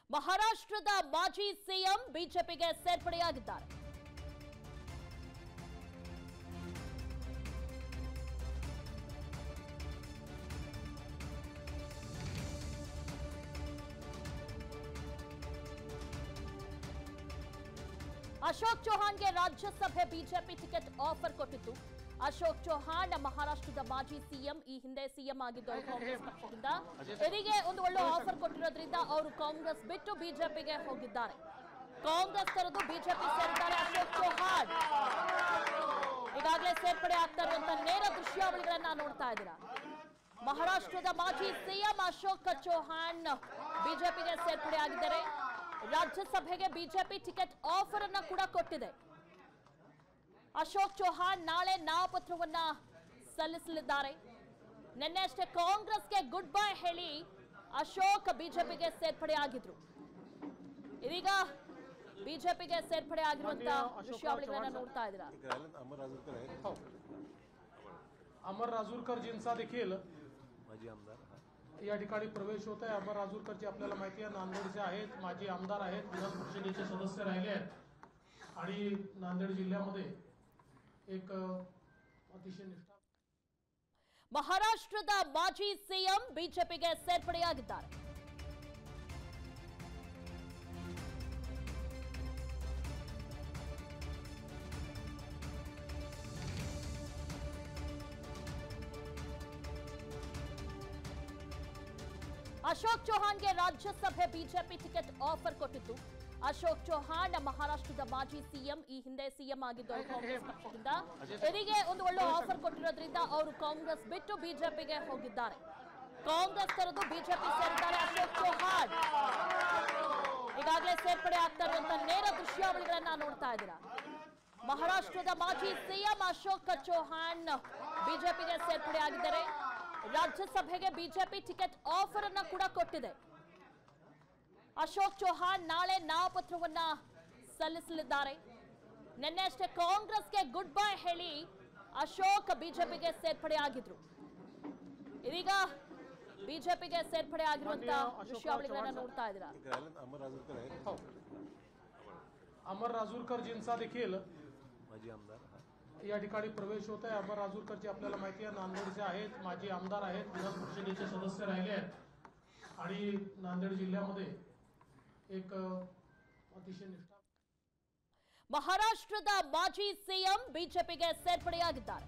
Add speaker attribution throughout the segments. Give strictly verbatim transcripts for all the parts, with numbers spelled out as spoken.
Speaker 1: ಮಹಾರಾಷ್ಟ್ರದ ಮಾಜಿ ಸಿಎಂ ಬಿಜೆಪಿಗೆ ಸೇರ್ಪಡೆಯಾಗಿದ್ದಾರೆ. ಅಶೋಕ್ ಚೌಹಾಣ್ಗೆ ರಾಜ್ಯಸಭೆ ಬಿಜೆಪಿ ಟಿಕೆಟ್ ಆಫರ್ ಕೊಟ್ಟಿತ್ತು. ಅಶೋಕ್ ಚೌಹಾಣ್ ಮಹಾರಾಷ್ಟ್ರದ ಮಾಜಿ ಸಿಎಂ, ಈ ಹಿಂದೆ ಸಿಎಂ ಆಗಿದ್ದರು ಕಾಂಗ್ರೆಸ್ ಪಕ್ಷದಿಂದ. ಇವರಿಗೆ ಒಂದು ಒಳ್ಳೆ ಆಫರ್ ಕೊಟ್ಟಿರೋದ್ರಿಂದ ಅವರು ಕಾಂಗ್ರೆಸ್ ಬಿಟ್ಟು ಬಿಜೆಪಿಗೆ ಹೋಗಿದ್ದಾರೆ. ಕಾಂಗ್ರೆಸ್ ತೊರೆದು ಬಿಜೆಪಿ ಸೇರಿದ್ದಾರೆ ಅಶೋಕ್ ಚೌಹಾಣ್. ಈಗಾಗಲೇ ಸೇರ್ಪಡೆ ಆಗ್ತಾ ಇರುವಂತಹ ನೇರ ದೃಶ್ಯಾವಳಿಗಳನ್ನ ನೋಡ್ತಾ ಇದ್ದೀರಾ. ಮಹಾರಾಷ್ಟ್ರದ ಮಾಜಿ ಸಿಎಂ ಅಶೋಕ್ ಚೌಹಾಣ್ ಬಿಜೆಪಿಗೆ ಸೇರ್ಪಡೆ ಆಗಿದ್ದಾರೆ. ರಾಜ್ಯಸಭೆಗೆ ಬಿಜೆಪಿ ಟಿಕೆಟ್ ಆಫರ್ ಅನ್ನ ಕೂಡ ಕೊಟ್ಟಿದೆ. ಅಶೋಕ್ ಚೌಹಾಣ್ ನಾಳೆ ನಾಮಪತ್ರವನ್ನ ಸಲ್ಲಿಸಲಿದ್ದಾರೆ. ನಿನ್ನೆ ಅಷ್ಟೇ ಕಾಂಗ್ರೆಸ್ಗೆ ಗುಡ್ ಬೈ ಹೇಳಿ ಅಶೋಕ್ ಬಿಜೆಪಿಗೆ ಸೇರ್ಪಡೆ ಆಗಿದ್ರು. ಇದೀಗ ಬಿಜೆಪಿಗೆ ಸೇರ್ಪಡೆ ಆಗಿರುವಂತಹ ದೃಶ್ಯಾವಳಿಗಳನ್ನ ನೋಡ್ತಾ ಇದ್ದೀರಾ.
Speaker 2: अमर राजूरकरजींचा देखील माजी आमदार या ठिकाणी प्रवेश होत आहे. अमर राजूरकरजी आपल्याला माहिती आहे नांदेडचे आहेत, माजी आमदार आहेत, विधान परिषदेचे सदस्य राहिले आहेत आणि नांदेड जिल्ह्यामध्ये एक अतिशय निष्ठा.
Speaker 1: ಮಹಾರಾಷ್ಟ್ರದ ಮಾಜಿ ಸಿಎಂ ಬಿಜೆಪಿಗೆ ಸೇರ್ಪಡೆಯಾಗಿದ್ದಾರೆ. ಅಶೋಕ್ ಚೌಹಾಣ್ಗೆ ರಾಜ್ಯಸಭೆ ಬಿಜೆಪಿ ಟಿಕೆಟ್ ಆಫರ್ ಕೊಟ್ಟಿತ್ತು. ಅಶೋಕ್ ಚೌಹಾಣ್ ಮಹಾರಾಷ್ಟ್ರದ ಮಾಜಿ ಸಿಎಂ, ಈ ಹಿಂದೆ ಸಿಎಂ ಆಗಿದ್ದರು ಕಾಂಗ್ರೆಸ್ ಪಕ್ಷದಿಂದ. ಇವರಿಗೆ ಒಂದು ಒಳ್ಳೆ ಆಫರ್ ಕೊಟ್ಟಿರೋದ್ರಿಂದ ಅವರು ಕಾಂಗ್ರೆಸ್ ಬಿಟ್ಟು ಬಿಜೆಪಿಗೆ ಹೋಗಿದ್ದಾರೆ. ಕಾಂಗ್ರೆಸ್ ತೊರೆದು ಬಿಜೆಪಿ ಸೇರಿದ್ದಾರೆ ಅಶೋಕ್ ಚೌಹಾಣ್. ಈಗಾಗಲೇ ಸೇರ್ಪಡೆ ಆಗ್ತಾ ಇರುವಂತಹ ನೇರ ದೃಶ್ಯಾವಳಿಗಳನ್ನ ನೋಡ್ತಾ ಇದ್ದೀರಾ. ಮಹಾರಾಷ್ಟ್ರದ ಮಾಜಿ ಸಿಎಂ ಅಶೋಕ್ ಚೌಹಾಣ್ ಬಿಜೆಪಿಗೆ ಸೇರ್ಪಡೆ ಆಗಿದ್ದಾರೆ. ರಾಜ್ಯಸಭೆಗೆ ಬಿಜೆಪಿ ಟಿಕೆಟ್ ಆಫರ್ ಅನ್ನ ಕೂಡ ಕೊಟ್ಟಿದೆ. ಅಶೋಕ್ ಚೌಹಾಣ್ ನಾಳೆ ನಾಮಪತ್ರವನ್ನ ಸಲ್ಲಿಸಲಿದ್ದಾರೆ. ನಿನ್ನೆ ಅಷ್ಟೇ ಕಾಂಗ್ರೆಸ್ಗೆ ಗುಡ್ ಬೈ ಹೇಳಿ ಅಶೋಕ್ ಬಿಜೆಪಿಗೆ ಸೇರ್ಪಡೆ ಆಗಿದ್ರು. ಇದೀಗ ಬಿಜೆಪಿಗೆ ಸೇರ್ಪಡೆ ಆಗಿರುವಂತಹ ದೃಶ್ಯಾವಳಿಗಳನ್ನ ನೋಡ್ತಾ ಇದ್ದೀರಾ.
Speaker 2: अमर राजूरकरजींचा देखील माजी आमदार या ठिकाणी प्रवेश होत आहे. अमर राजूरकरजी आपल्याला माहिती आहे नांदेडचे आहेत, माजी आमदार आहेत, विधान परिषदेचे सदस्य राहिले आहेत आणि नांदेड जिल्ह्यामध्ये एक अतिशय निष्ठा.
Speaker 1: ಮಹಾರಾಷ್ಟ್ರದ ಮಾಜಿ ಸಿಎಂ ಬಿಜೆಪಿಗೆ ಸೇರ್ಪಡೆಯಾಗಿದ್ದಾರೆ.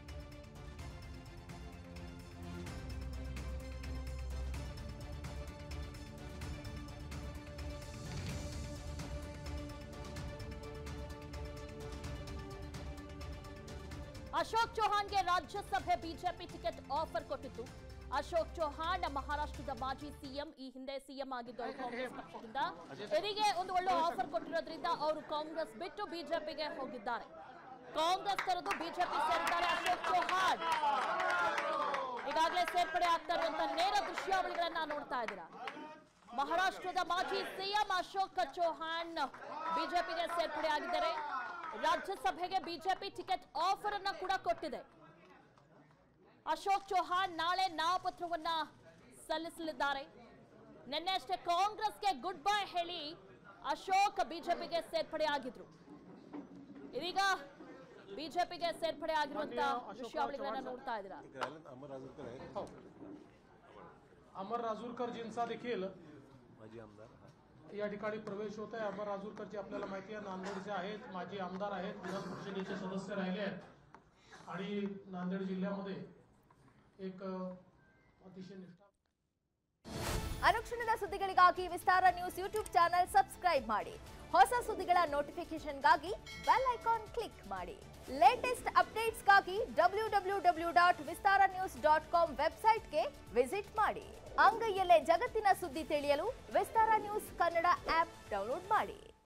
Speaker 1: ಅಶೋಕ್ ಚೌಹಾಣ್ಗೆ ರಾಜ್ಯಸಭೆ ಬಿಜೆಪಿ ಟಿಕೆಟ್ ಆಫರ್ ಕೊಟ್ಟಿತ್ತು. ಅಶೋಕ್ ಚೌಹಾಣ್ ಮಹಾರಾಷ್ಟ್ರದ ಮಾಜಿ ಸಿಎಂ, ಈ ಹಿಂದೆ ಸಿಎಂ ಆಗಿದ್ದರು ಕಾಂಗ್ರೆಸ್ ಪಕ್ಷದಿಂದ. ಇವರಿಗೆ ಒಂದು ಒಳ್ಳೆ ಆಫರ್ ಕೊಟ್ಟಿರೋದ್ರಿಂದ ಅವರು ಕಾಂಗ್ರೆಸ್ ಬಿಟ್ಟು ಬಿಜೆಪಿಗೆ ಹೋಗಿದ್ದಾರೆ. ಕಾಂಗ್ರೆಸ್ ತೊರೆದು ಬಿಜೆಪಿ ಸೇರಿದ್ದಾರೆ ಅಶೋಕ್ ಚೌಹಾಣ್. ಈಗಾಗಲೇ ಸೇರ್ಪಡೆ ಆಗ್ತಾ ಇರುವಂತಹ ನೇರ ದೃಶ್ಯಾವಳಿಗಳನ್ನ ನೋಡ್ತಾ ಇದ್ದೀರಾ. ಮಹಾರಾಷ್ಟ್ರದ ಮಾಜಿ ಸಿಎಂ ಅಶೋಕ್ ಚೌಹಾಣ್ ಬಿಜೆಪಿಗೆ ಸೇರ್ಪಡೆ ಆಗಿದ್ದಾರೆ. ರಾಜ್ಯಸಭೆಗೆ ಬಿಜೆಪಿ ಟಿಕೆಟ್ ಆಫರ್ ಅನ್ನ ಕೂಡ ಕೊಟ್ಟಿದೆ. ಅಶೋಕ್ ಚೌಹಾಣ್ ನಾಳೆ ನಾಮಪತ್ರವನ್ನ ಸಲ್ಲಿಸಲಿದ್ದಾರೆ. ನಿನ್ನೆ ಅಷ್ಟೇ ಕಾಂಗ್ರೆಸ್ಗೆ ಗುಡ್ ಬೈ ಹೇಳಿ ಅಶೋಕ್ ಬಿಜೆಪಿಗೆ ಸೇರ್ಪಡೆ ಆಗಿದ್ರು. ಇದೀಗ ಬಿಜೆಪಿಗೆ ಸೇರ್ಪಡೆ ಆಗಿರುವಂತಹ ದೃಶ್ಯಾವಳಿಗಳನ್ನ ನೋಡ್ತಾ ಇದ್ದೀರಾ.
Speaker 2: अमर राजूरकरजींचा देखील माजी आमदार या ठिकाणी प्रवेश होत आहे. अमर राजूरकरजी आपल्याला माहिती आहे नांदेडचे आहेत, माजी आमदार आहेत, विधान परिषदेचे सदस्य राहिले आहेत आणि नांदेड जिल्ह्यामध्ये एक अतिशय निष्ठा.
Speaker 3: ಅನುಕ್ಷಣದ ಸುದ್ದಿಗಳಿಗಾಗಿ Vistara news YouTube channel subscribe ಮಾಡಿ. ಹೊಸ ಸುದ್ದಿಗಳ ನೋಟಿಫಿಕೇಶನ್ಗಾಗಿ ಬೆಲ್ ಐಕಾನ್ ಕ್ಲಿಕ್ ಮಾಡಿ. ಲೇಟೆಸ್ಟ್ ಅಪ್ಡೇಟ್ಸ್ಗಾಗಿ W W W dot Vistara news dot com ವೆಬ್ಸೈಟ್ಗೆ ವಿಸಿಟ್ ಮಾಡಿ. ಅಂಗೈಯಲ್ಲೇ ಜಗತ್ತಿನ ಸುದ್ದಿ ತಿಳಿಯಲು Vistara news Kannada app download ಮಾಡಿ.